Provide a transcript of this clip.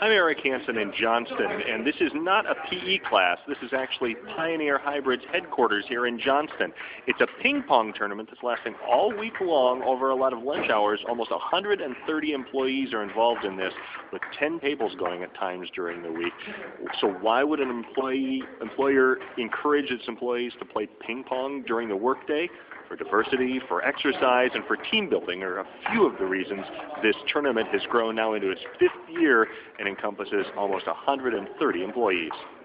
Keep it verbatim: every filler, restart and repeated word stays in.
I'm Eric Hansen in Johnston, and this is not a P E class. This is actually Pioneer Hybrid's headquarters here in Johnston. It's a ping pong tournament that's lasting all week long over a lot of lunch hours. Almost one hundred thirty employees are involved in this, with ten tables going at times during the week. So why would an employee employer encourage its employees to play ping pong during the workday? For diversity, for exercise, and for team building are a few of the reasons this tournament has grown now into its fifth year and encompasses almost one hundred thirty employees.